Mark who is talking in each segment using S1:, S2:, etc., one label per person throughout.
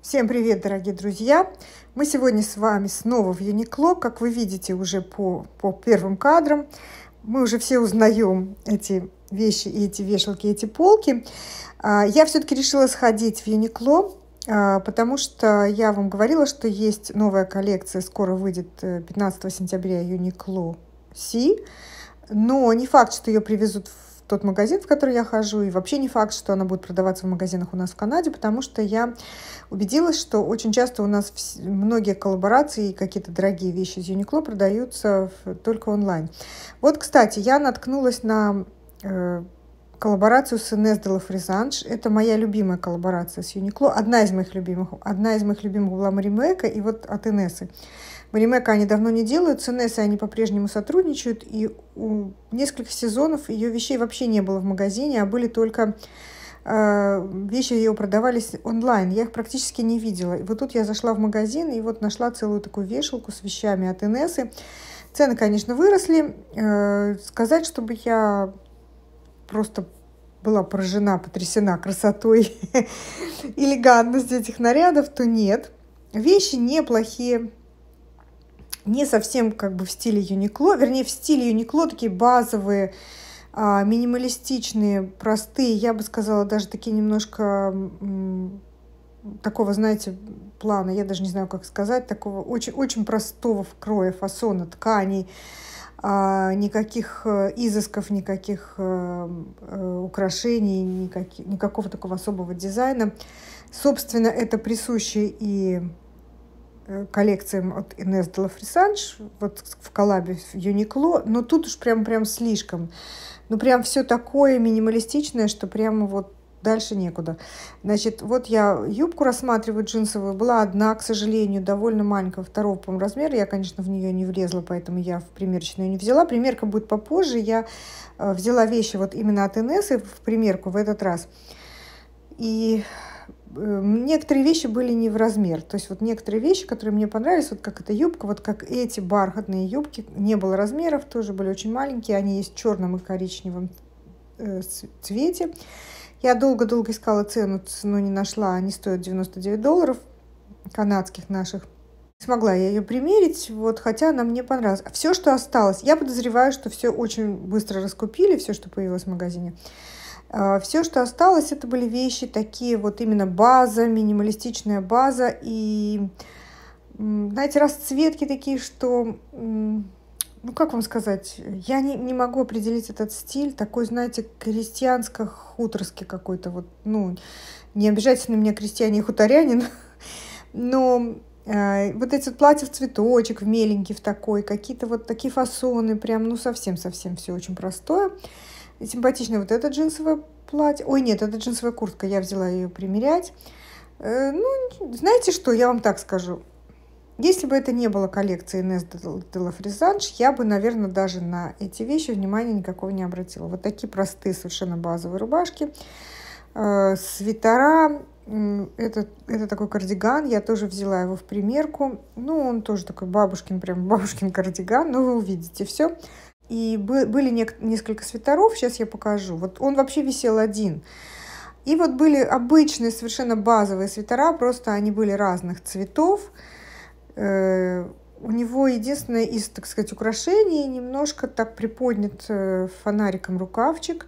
S1: Всем привет, дорогие друзья! Мы сегодня с вами снова в Uniqlo. Как вы видите уже по первым кадрам, мы уже все узнаем эти вещи, и эти вешалки, и эти полки. Я все-таки решила сходить в Uniqlo, потому что я вам говорила, что есть новая коллекция, скоро выйдет 15 сентября Uniqlo Си. Но не факт, что ее привезут в тот магазин, в который я хожу, и вообще не факт, что она будет продаваться в магазинах у нас в Канаде, потому что я убедилась, что очень часто у нас многие коллаборации и какие-то дорогие вещи из Uniqlo продаются только онлайн. Вот, кстати, я наткнулась на коллаборацию с Inés de la Frisange. Это моя любимая коллаборация с Uniqlo, одна из моих любимых. Одна из моих любимых была Marimekko, и вот от Инессы. Marimekko они давно не делают, с Инессой они по-прежнему сотрудничают, и у нескольких сезонов ее вещей вообще не было в магазине, а были только вещи ее продавались онлайн, я их практически не видела. И вот тут я зашла в магазин и вот нашла целую такую вешалку с вещами от Инессы. Цены, конечно, выросли. Сказать, чтобы я просто была поражена, потрясена красотой, элегантностью этих нарядов, то нет. Вещи неплохие. Не совсем как бы в стиле Uniqlo, вернее в стиле Uniqlo такие базовые, минималистичные, простые, я бы сказала, даже такие немножко такого, знаете, плана, я даже не знаю, как сказать, такого очень простого кроя, фасона, тканей, никаких изысков, никаких украшений, никакого такого особого дизайна. Собственно, это присуще и коллекциям от Inés de la Frisange, вот в коллабе в Uniqlo, но тут уж прям слишком. Ну, прям все такое минималистичное, что прямо вот дальше некуда. Значит, вот я юбку рассматриваю джинсовую. Была одна, к сожалению, довольно маленького, второго, по-моему, размера. Я, конечно, в нее не влезла, поэтому я в примерочную не взяла. Примерка будет попозже. Я взяла вещи вот именно от Инессы в примерку в этот раз. И некоторые вещи были не в размер. То есть вот некоторые вещи, которые мне понравились, вот как эта юбка, вот как эти бархатные юбки, не было размеров, тоже были очень маленькие. Они есть в черном и коричневом цвете. Я долго-долго искала цену, но не нашла. Они стоят $99 канадских наших. Смогла я ее примерить, вот, хотя она мне понравилась. Все, что осталось, я подозреваю, что все очень быстро раскупили, все, что появилось в магазине. Все, что осталось, это были вещи такие, вот именно база, минималистичная база. И, знаете, расцветки такие, что, ну, как вам сказать, я не могу определить этот стиль. Такой, знаете, крестьянско-хуторский какой-то. Вот, ну, не обижайтесь на меня, крестьяне и хуторянин, но вот эти вот платья в цветочек, в меленький, в такой, какие-то вот такие фасоны, прям, ну, совсем-совсем все очень простое. Симпатичное вот это джинсовое платье. Ой, нет, это джинсовая куртка. Я взяла ее примерять. Ну, знаете что, я вам так скажу. Если бы это не было коллекции Inés de la Frisange, я бы, наверное, даже на эти вещи внимания никакого не обратила. Вот такие простые, совершенно базовые рубашки. Свитера. Это такой кардиган. Я тоже взяла его в примерку. Ну, он тоже такой бабушкин, прям бабушкин кардиган. Но вы увидите все. И были несколько свитеров, сейчас я покажу. Вот он вообще висел один. И вот были обычные, совершенно базовые свитера, просто они были разных цветов. У него единственное из, так сказать, украшений немножко так приподнят фонариком рукавчик.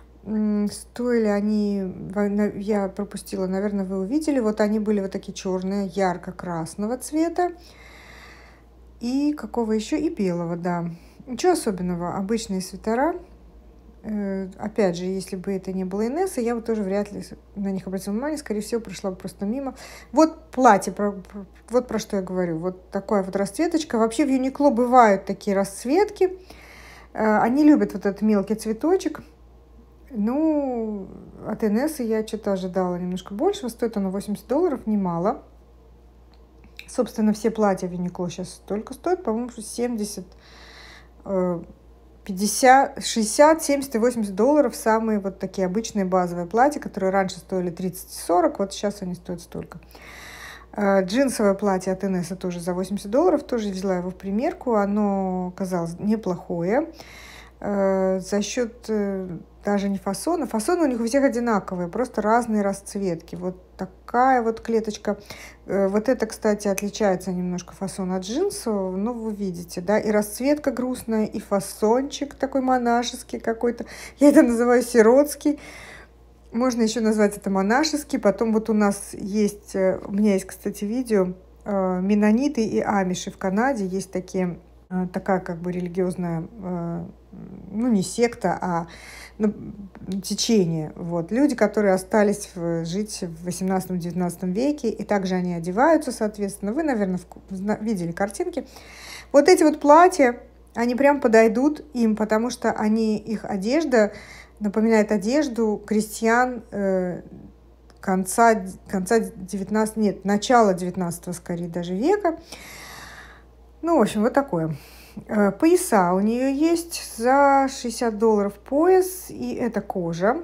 S1: Стоили они, я пропустила, наверное, вы увидели. Вот они были вот такие черные, ярко-красного цвета. И какого еще? И белого, да. Ничего особенного, обычные свитера. Опять же, если бы это не было Инессы, я бы тоже вряд ли на них обратила внимание, скорее всего, прошла бы просто мимо. Вот платье, вот про что я говорю, вот такая вот расцветочка. Вообще в Uniqlo бывают такие расцветки, они любят вот этот мелкий цветочек. Ну, от Инессы я что-то ожидала немножко больше, стоит оно $80, немало. Собственно, все платья в Uniqlo сейчас столько стоят, по-моему, 70, 50, 60, 70 и $80 самые вот такие обычные базовые платья, которые раньше стоили 30-40, вот сейчас они стоят столько. Джинсовое платье от Инессы тоже за $80, тоже взяла его в примерку, оно казалось неплохое. за счет даже не фасона. Фасоны у них у всех одинаковые, просто разные расцветки. Вот такая вот клеточка. Вот это, кстати, отличается немножко фасон от джинсового, но вы видите, да, и расцветка грустная, и фасончик такой монашеский какой-то. Я это называю сиротский. Можно еще назвать это монашеский. Потом вот у нас есть, у меня есть, кстати, видео, меннониты и амиши в Канаде. Есть такая как бы религиозная, ну не секта, а течение. Вот. Люди, которые остались жить в 18-19 веке, и также они одеваются, соответственно. Вы, наверное, видели картинки. Вот эти вот платья, они прям подойдут им, потому что их одежда напоминает одежду крестьян начала 19 скорее даже века. Ну, в общем, вот такое. Пояса у нее есть за $60 пояс, и это кожа.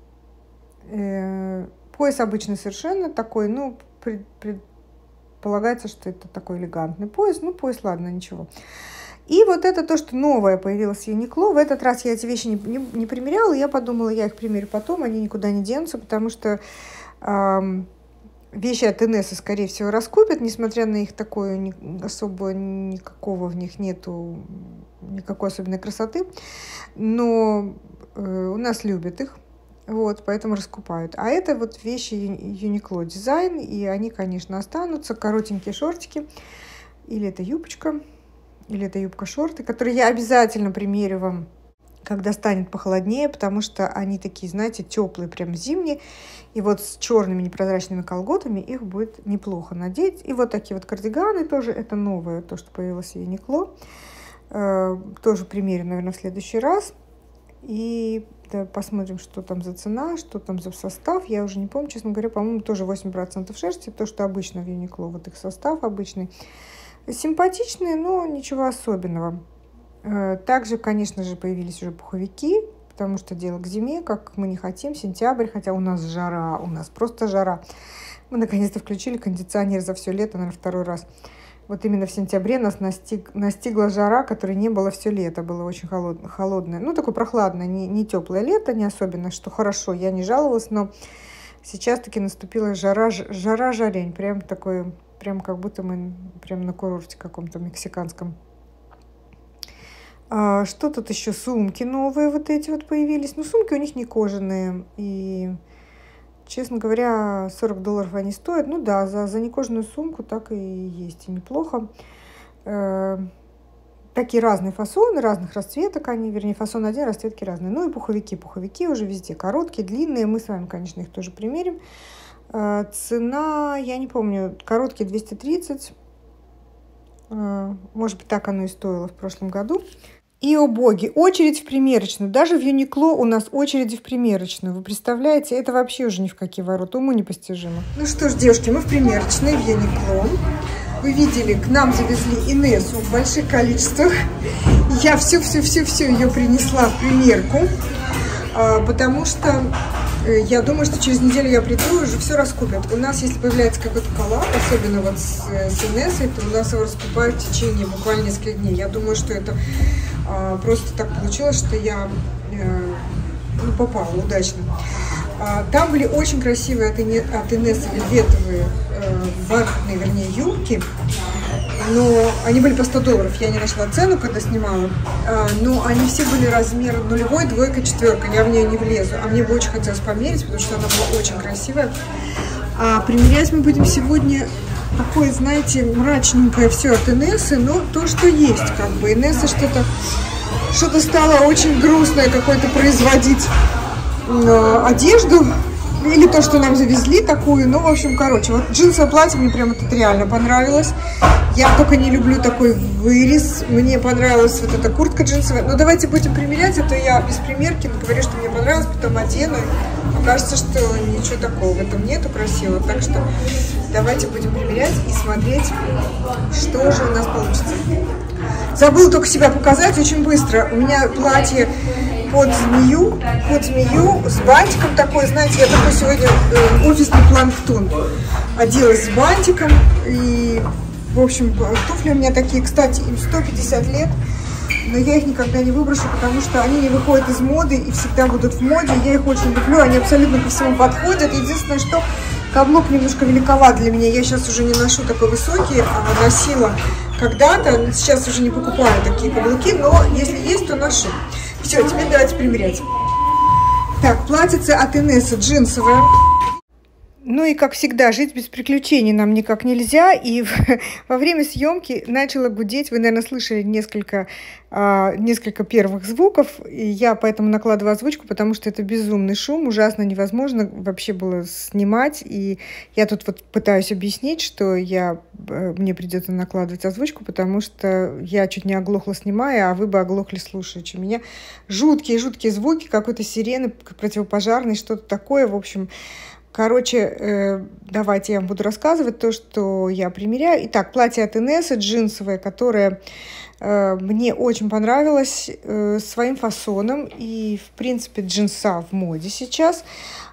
S1: Пояс обычный совершенно такой, ну, предполагается, что это такой элегантный пояс. Ну, пояс, ладно, ничего. И вот это то, что новое появилось в Юникло. В этот раз я эти вещи не примеряла, я подумала, я их примерю потом, они никуда не денутся, потому что вещи от Инессы, скорее всего, раскупят, несмотря на их такое особо никакого в них нету, никакой особенной красоты. Но у нас любят их, вот, поэтому раскупают. А это вот вещи Uniqlo дизайн, и они, конечно, останутся. Коротенькие шортики, или это юбочка, или это юбка-шорты, которые я обязательно примерю вам, когда станет похолоднее, потому что они такие, знаете, теплые, прям зимние. И вот с черными непрозрачными колготами их будет неплохо надеть. И вот такие вот кардиганы тоже, это новое, то, что появилось в Юникло. Тоже примерю, наверное, в следующий раз. И да, посмотрим, что там за цена, что там за состав. Я уже не помню, честно говоря, по-моему, тоже 8% шерсти, то, что обычно в Юникло, вот их состав обычный. Симпатичные, но ничего особенного. Также, конечно же, появились уже пуховики, потому что дело к зиме, как мы не хотим, сентябрь, хотя у нас жара, у нас просто жара. Мы наконец-то включили кондиционер за все лето, наверное, второй раз. Вот именно в сентябре нас настигла жара, которой не было все лето, было очень холодное, ну, такое прохладное, не теплое лето, не особенно, что хорошо, я не жаловалась, но сейчас таки наступила жара-жарень, прям такой, прям как будто мы прям на курорте каком-то мексиканском. Что тут еще? Сумки новые вот эти вот появились. Ну, сумки у них не кожаные. И, честно говоря, $40 они стоят. Ну да, за некожаную сумку так и есть. И неплохо. Такие разные фасоны, разных расцветок они. Вернее, фасон один, расцветки разные. Ну и пуховики. Пуховики уже везде короткие, длинные. Мы с вами, конечно, их тоже примерим. Цена, я не помню, короткие 230. Может быть, так оно и стоило в прошлом году. И, о боги, очередь в примерочную. Даже в Юникло у нас очереди в примерочную. Вы представляете, это вообще уже ни в какие ворота, уму непостижимо. Ну что ж, девушки, мы в примерочной в Юникло. Вы видели, к нам завезли Инессу в больших количествах. Я всю ее принесла в примерку, потому что я думаю, что через неделю я приду и уже все раскупят. У нас, если появляется какой-то коллаб, особенно вот с Инессой, то у нас его раскупают в течение буквально нескольких дней. Я думаю, что это просто так получилось, что я попала удачно. Там были очень красивые от Инессы вельветовые бархатные, вернее, юбки. Но они были по $100. Я не нашла цену, когда снимала. Но они все были размер 0, 2, 4. Я в нее не влезу. А мне бы очень хотелось померить, потому что она была очень красивая. Примерять мы будем сегодня такое, знаете, мрачненькое все от Инессы, но то, что есть, как бы. Инесса что-то стало очень грустное какое-то производить одежду. Или то, что нам завезли такую. Ну, в общем, короче, вот джинсовое платье мне прям это реально понравилось. Я только не люблю такой вырез. Мне понравилась вот эта куртка джинсовая. Но давайте будем примерять, а то я без примерки говорю, что мне понравилось, потом одену. Окажется, что ничего такого в этом нету красивого. Так что давайте будем примерять и смотреть, что же у нас получится. Забыла только себя показать очень быстро. У меня платье под змею с бантиком такой, знаете, я такой сегодня офисный планктон. Оделась с бантиком и, в общем, туфли у меня такие, кстати, им 150 лет. но я их никогда не выброшу, потому что они не выходят из моды и всегда будут в моде. Я их очень люблю, они абсолютно ко всему подходят. Единственное, что каблук немножко великоват для меня. Я сейчас уже не ношу такой высокий, а носила когда-то. Сейчас уже не покупаю такие каблуки, но если есть, то ношу. Все, теперь давайте примерять. Так, платьице от Инессы джинсовое. Ну и, как всегда, жить без приключений нам никак нельзя. И во время съемки начала гудеть. Вы, наверное, слышали несколько первых звуков. И я поэтому накладываю озвучку, потому что это безумный шум. Ужасно невозможно вообще было снимать. И я тут вот пытаюсь объяснить, что мне придется накладывать озвучку, потому что я чуть не оглохла, снимая, а вы бы оглохли, слушаючи меня. Жуткие звуки, какой-то сирены противопожарной, что-то такое. В общем... Короче, давайте я вам буду рассказывать то, что я примеряю. Итак, платье от Инессы джинсовое, которое мне очень понравилось своим фасоном. И, в принципе, джинса в моде сейчас.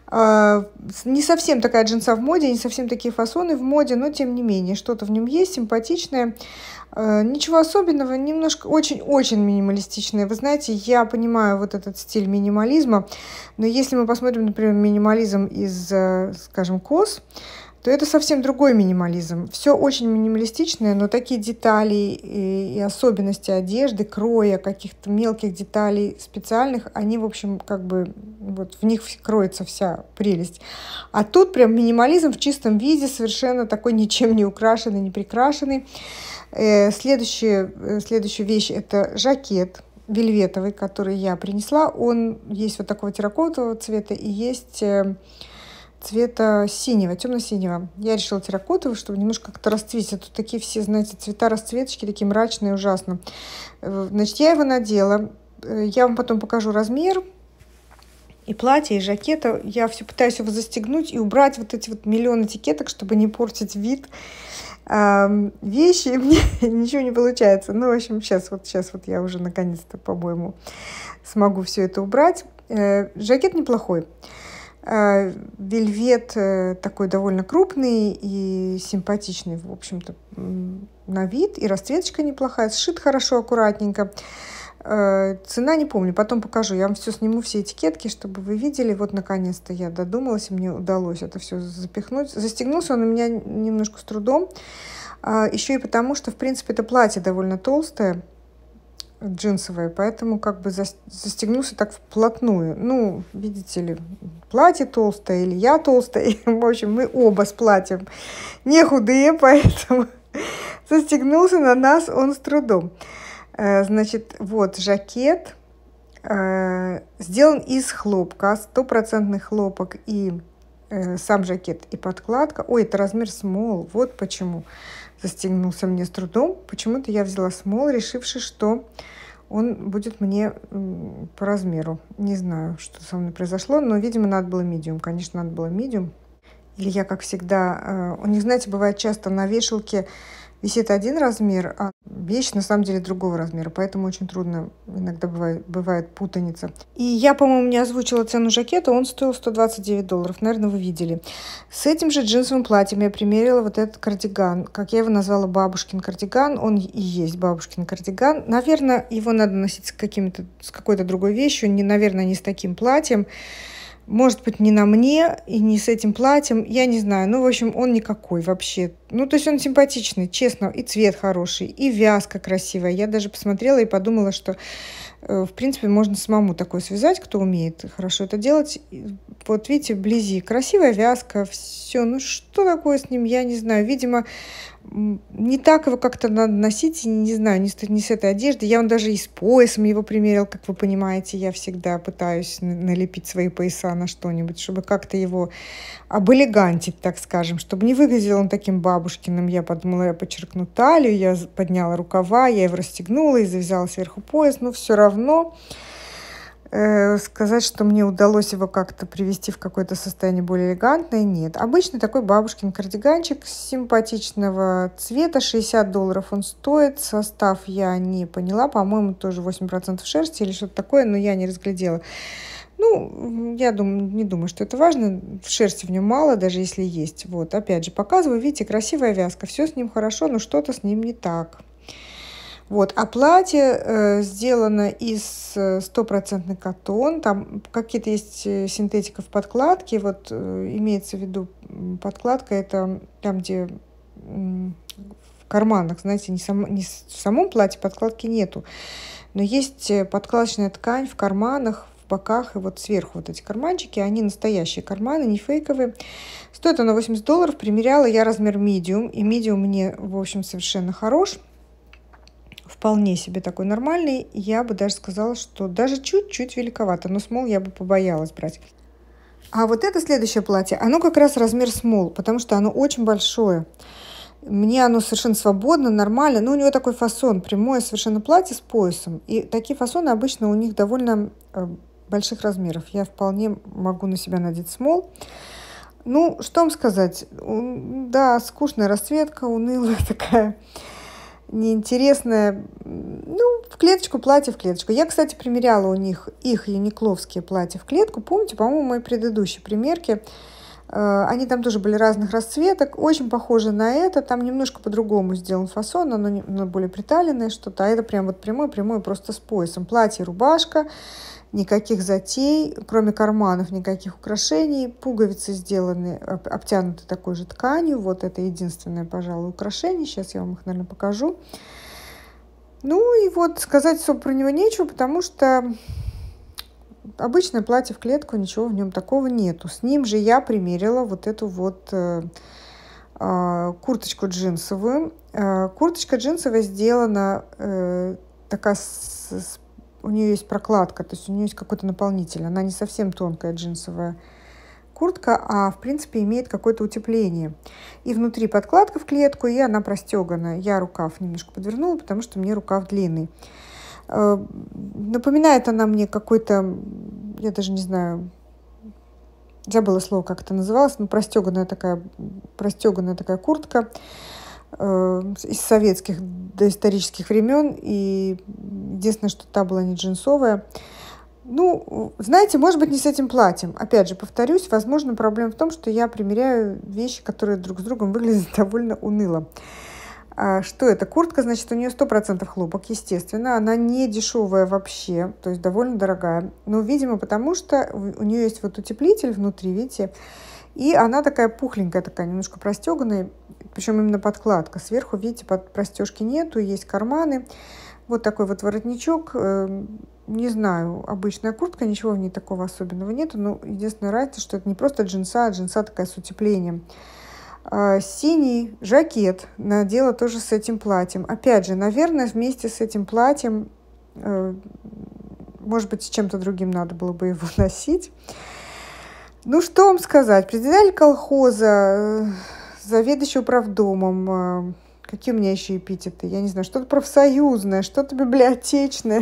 S1: Не совсем такая джинса в моде, не совсем такие фасоны в моде, но, тем не менее, что-то в нем есть симпатичное. Ничего особенного, немножко очень-очень минималистичное. Вы знаете, я понимаю вот этот стиль минимализма, но если мы посмотрим, например, минимализм из, скажем, COS, то это совсем другой минимализм. Все очень минималистичное, но такие детали и особенности одежды, кроя, каких-то мелких деталей специальных, они, в общем, как бы вот в них кроется вся прелесть. А тут прям минимализм в чистом виде, совершенно такой ничем не украшенный, не прикрашенный. Следующая вещь – это жакет вельветовый, который я принесла. Он есть вот такого терракотового цвета и есть цвета синего, темно-синего. Я решила терракотовый, чтобы немножко как-то расцветить. А тут такие все, знаете, цвета расцветочки, такие мрачные, ужасно. Значит, я его надела. Я вам потом покажу размер и платья, и жакета. Я все пытаюсь его застегнуть и убрать вот эти вот миллион этикеток, чтобы не портить вид вещи, и мне ничего не получается. Ну, в общем, сейчас вот я уже наконец-то, по-моему, смогу все это убрать. Жакет неплохой. Вельвет такой довольно крупный и симпатичный, в общем-то, на вид. И расцветочка неплохая, сшит хорошо, аккуратненько. Цена не помню, потом покажу. Я вам все сниму, все этикетки, чтобы вы видели. Вот, наконец-то я додумалась, и мне удалось это все запихнуть. Застегнулся он у меня немножко с трудом. Еще и потому, что, в принципе, это платье довольно толстое, джинсовое, поэтому как бы застегнулся так вплотную. Ну, видите ли, платье толстое или я толстая. В общем, мы оба с платьем не худые, поэтому застегнулся на нас он с трудом. Значит, вот жакет сделан из хлопка, 100% хлопок, и сам жакет, и подкладка. Ой, это размер small, вот почему застегнулся мне с трудом. Почему-то я взяла small, решивши, что он будет мне по размеру. Не знаю, что со мной произошло, но, видимо, надо было medium. Конечно, надо было medium. Или я, как всегда, у них, знаете, бывает часто на вешалке висит один размер, а вещь на самом деле другого размера, поэтому очень трудно иногда бывает путаница. И я, по-моему, не озвучила цену жакета, он стоил $129, наверное, вы видели. С этим же джинсовым платьем я примерила вот этот кардиган, как я его назвала, бабушкин кардиган, он и есть бабушкин кардиган. Наверное, его надо носить с какой-то другой вещью, наверное, не с таким платьем. Может быть, не на мне и не с этим платьем, я не знаю. Ну, в общем, он никакой вообще. Ну, то есть он симпатичный, честно, и цвет хороший, и вязка красивая. Я даже посмотрела и подумала, что, в принципе, можно самому такое связать, кто умеет хорошо это делать. Вот видите, вблизи красивая вязка, все. Ну, что такое с ним, я не знаю. Видимо, не так его как-то надо носить, не знаю, не с этой одеждой. Я даже и с поясом его примерила, как вы понимаете. Я всегда пытаюсь налепить свои пояса на что-нибудь, чтобы как-то его обэлегантить, так скажем, чтобы не выглядел он таким бабушкиным. Я подумала, я подчеркну талию, я подняла рукава, я его расстегнула и завязала сверху пояс, но все равно сказать, что мне удалось его как-то привести в какое-то состояние более элегантное, нет. Обычный такой бабушкин кардиганчик симпатичного цвета, $60 он стоит. Состав я не поняла, по-моему, тоже 8% шерсти или что-то такое, но я не разглядела. Ну, я не думаю, что это важно. Шерсти в нем мало, даже если есть. Вот, опять же, показываю, видите, красивая вязка, все с ним хорошо, но что-то с ним не так. Вот, а платье сделано из стопроцентный катон, там какие-то есть синтетика в подкладке, вот имеется в виду подкладка, это там, где в карманах, знаете, не в самом платье подкладки нету, но есть подкладочная ткань в карманах, в боках и вот сверху вот эти карманчики, они настоящие карманы, не фейковые. Стоит оно $80, примеряла я размер medium, и medium мне, в общем, совершенно хорош. Вполне себе такой нормальный. Я бы даже сказала, что даже чуть-чуть великовато, но small я бы побоялась брать. А вот это следующее платье, оно как раз размер small, потому что оно очень большое. Мне оно совершенно свободно, нормально. Но у него такой фасон, прямое совершенно платье с поясом. И такие фасоны обычно у них довольно больших размеров. Я вполне могу на себя надеть small. Ну, что вам сказать? Да, скучная расцветка, унылая такая, неинтересная. Ну, в клеточку, платье в клеточку. Я, кстати, примеряла у них их юникловские платья в клетку. Помните, по-моему, мои предыдущие примерки. Они там тоже были разных расцветок, очень похожи на это. Там немножко по-другому сделан фасон, оно более приталенное что-то. А это прям вот прямой, просто с поясом. Платье, рубашка, никаких затей, кроме карманов, никаких украшений. Пуговицы сделаны, обтянуты такой же тканью. Вот это единственное, пожалуй, украшение. Сейчас я вам их, наверное, покажу. Ну и вот сказать особо про него нечего, потому что обычное платье в клетку, ничего в нем такого нету. С ним же я примерила вот эту вот курточку джинсовую. Курточка джинсовая сделана такая, у нее есть прокладка, то есть у нее есть какой-то наполнитель. Она не совсем тонкая джинсовая куртка, а в принципе имеет какое-то утепление. И внутри подкладка в клетку, и она простегана. Я рукав немножко подвернула, потому что мне рукав длинный. Напоминает она мне какой-то, я даже не знаю, забыла слово, как это называлось, но простеганная такая куртка из советских доисторических времен. И единственное, что та была не джинсовая. Ну, знаете, может быть, не с этим платьем. Опять же, повторюсь, возможно, проблема в том, что я примеряю вещи, которые друг с другом выглядят довольно уныло. Что это? Куртка, значит, у нее 100% хлопок, естественно. Она не дешевая вообще, то есть довольно дорогая. Но, видимо, потому что у нее есть вот утеплитель внутри, видите, и она такая пухленькая, такая немножко простеганная, причем именно подкладка. Сверху, видите, под простежки нету, есть карманы. Вот такой вот воротничок. Не знаю, обычная куртка, ничего в ней такого особенного нету. Но единственная разница, что это не просто джинса, а джинса такая с утеплением. Синий жакет надела тоже с этим платьем. Опять же, наверное, вместе с этим платьем, может быть, с чем-то другим надо было бы его носить. Ну, что вам сказать? Председатель колхоза, заведующий управдомом, какие у меня еще эпитеты? Я не знаю, что-то профсоюзное, что-то библиотечное.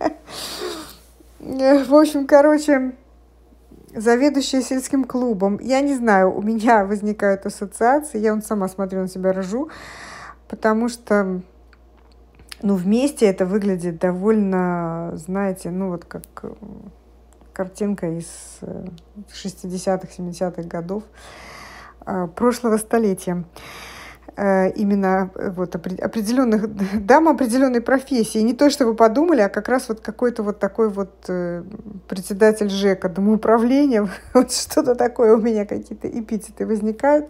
S1: В общем, короче, заведующая сельским клубом. Я не знаю, у меня возникают ассоциации. Я сама смотрю на себя, ржу, потому что, ну, вместе это выглядит довольно, знаете, ну, вот как картинка из 60-х, 70-х годов прошлого столетия. Именно вот определенных дам определенной профессии. Не то, что вы подумали, а как раз вот какой-то вот такой вот председатель ЖЭКа, домоуправления. Вот что-то такое у меня, какие-то эпитеты возникают.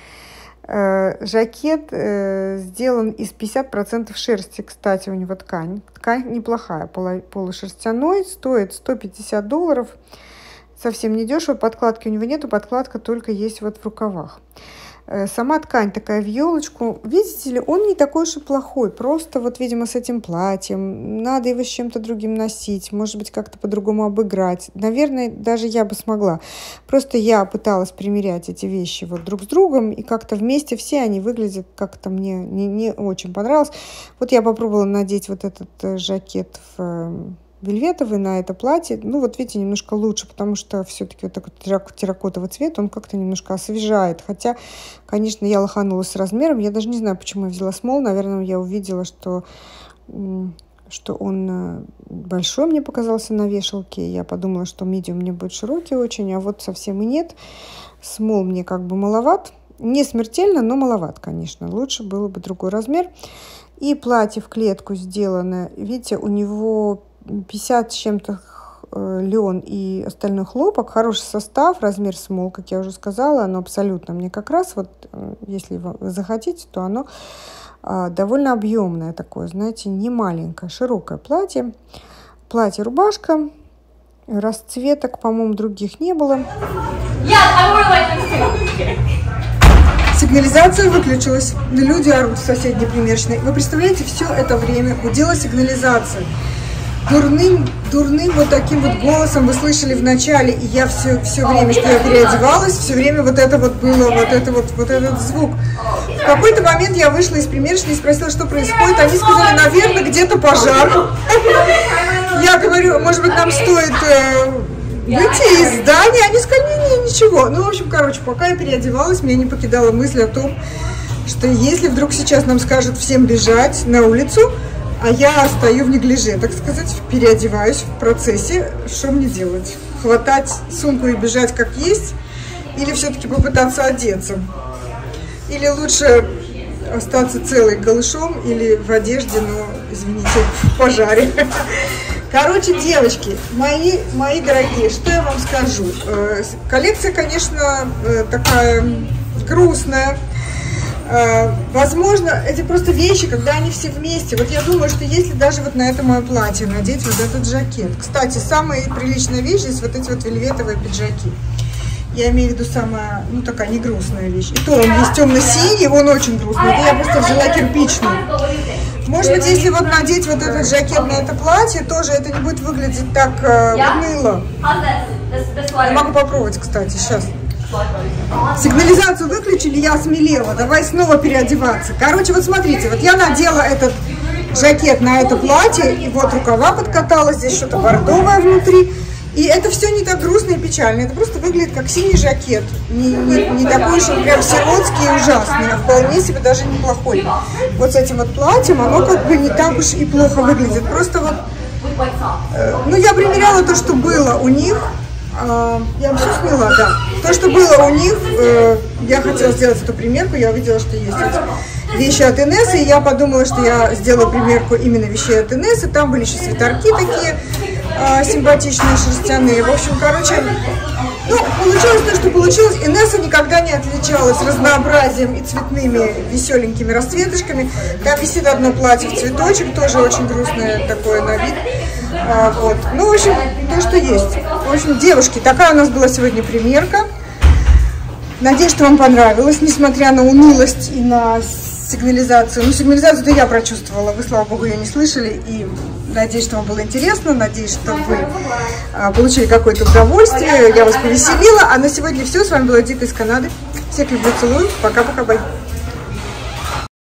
S1: Жакет сделан из 50% шерсти, кстати, у него ткань. Ткань неплохая, полушерстяной, стоит $150. Совсем не дешево, подкладки у него нету, подкладка только есть вот в рукавах. Сама ткань такая в елочку. Видите ли, он не такой уж и плохой. Просто вот, видимо, с этим платьем. Надо его с чем-то другим носить. Может быть, как-то по-другому обыграть. Наверное, даже я бы смогла. Просто я пыталась примерять эти вещи вот друг с другом. И как-то вместе все они выглядят, как-то мне не очень понравилось. Вот я попробовала надеть вот этот жакет в вельветовый на это платье. Ну, вот видите, немножко лучше, потому что все-таки вот такой терракотовый цвет, он как-то немножко освежает. Хотя, конечно, я лоханулась с размером. Я даже не знаю, почему я взяла small. Наверное, я увидела, что он большой мне показался на вешалке. Я подумала, что medium мне будет широкий очень, а вот совсем и нет. Small мне как бы маловат. Не смертельно, но маловат, конечно. Лучше было бы другой размер. И платье в клетку сделано. Видите, у него 50 с чем-то лен и остальной хлопок. Хороший состав, размер small, как я уже сказала. Оно абсолютно мне как раз, вот если вы захотите, то оно довольно объемное такое, знаете, не маленькое, широкое платье. Платье-рубашка. Расцветок, по-моему, других не было. Сигнализация выключилась. Люди орут в соседней примерочной. Вы представляете, все это время гудела сигнализация. Дурным вот таким вот голосом вы слышали в начале. И я все время, что я переодевалась, все время вот это вот было, вот этот звук. В какой-то момент я вышла из примерочной и спросила, что происходит. Они сказали, наверное, где-то пожар. Я говорю, может быть, нам стоит выйти из здания. Они сказали, не, ничего. Ну, в общем, короче, пока я переодевалась, меня не покидала мысль о том, что если вдруг сейчас нам скажут всем бежать на улицу, а я стою в неглиже, так сказать, переодеваюсь в процессе, что мне делать? Хватать сумку и бежать как есть? Или все-таки попытаться одеться? Или лучше остаться целой голышом или в одежде, но, извините, в пожаре? Короче, девочки, мои дорогие, что я вам скажу? Коллекция, конечно, такая грустная. Возможно, эти просто вещи, когда они все вместе. Вот я думаю, что если даже вот на это мое платье надеть вот этот жакет. Кстати, самая приличная вещь здесь вот эти вот вельветовые пиджаки. Я имею в виду самая, ну такая не грустная вещь. И то он весь темно-синий, он очень грустный. Это я просто взяла кирпичную. Может быть, если вот надеть вот этот жакет на это платье, тоже это не будет выглядеть так уныло. Я могу попробовать, кстати, сейчас. Сигнализацию выключили, я осмелела. Давай снова переодеваться. Короче, вот смотрите, вот я надела этот жакет на это платье, и вот рукава подкатала, здесь что-то бордовое внутри. И это все не так грустно и печально. Это просто выглядит как синий жакет. Не такой уж он прям сиротский и ужасный, а вполне себе даже неплохой. Вот с этим вот платьем оно как бы не так уж и плохо выглядит. Просто вот, ну я примеряла то, что было у них. Я все сняла, да. То, что было у них, я хотела сделать эту примерку, я увидела, что есть эти вещи от Инесс, и я подумала, что я сделаю примерку именно вещей от Инесс, и там были еще свитерки такие симпатичные, шерстяные. В общем, короче, ну, получилось то, что получилось. Инесса никогда не отличалась разнообразием и цветными веселенькими расцветочками. Там висит одно платье в цветочек, тоже очень грустное такое на вид. Вот. Ну, в общем, то, что есть. В общем, девушки, такая у нас была сегодня примерка. Надеюсь, что вам понравилось, несмотря на унылость и на сигнализацию. Ну, сигнализацию-то я прочувствовала, вы, слава богу, ее не слышали. И надеюсь, что вам было интересно, надеюсь, что вы получили какое-то удовольствие, я вас повеселила. А на сегодня все. С вами была Дита из Канады. Всех люблю, целую. Пока-пока, бай.